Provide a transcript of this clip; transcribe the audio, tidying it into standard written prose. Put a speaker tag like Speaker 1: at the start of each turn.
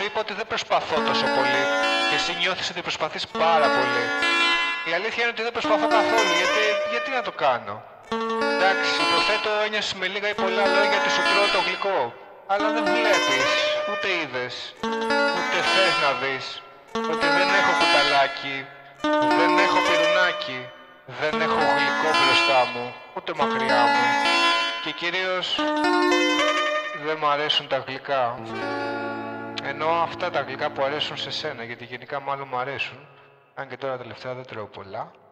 Speaker 1: σου είπα ότι δεν προσπαθώ τόσο πολύ και εσύ νιώθεις ότι προσπαθείς πάρα πολύ. Η αλήθεια είναι ότι δεν προσπαθώ καθόλου, γιατί να το κάνω. Εντάξει, υποθέτω ένιωσες με λίγα ή πολλά λόγια ότι σου τρώω το γλυκό. Αλλά δεν βλέπεις, ούτε είδες, ούτε θες να δεις ότι δεν έχω κουταλάκι, δεν έχω πυρουνάκι, δεν έχω γλυκό μπροστά μου, ούτε μακριά μου. Και κυρίως δεν μ' αρέσουν τα γλυκά. Ενώ αυτά τα γλυκά που αρέσουν σε σένα, γιατί γενικά μάλλον μ' αρέσουν, αν και τώρα τελευταία δεν τρώω πολλά.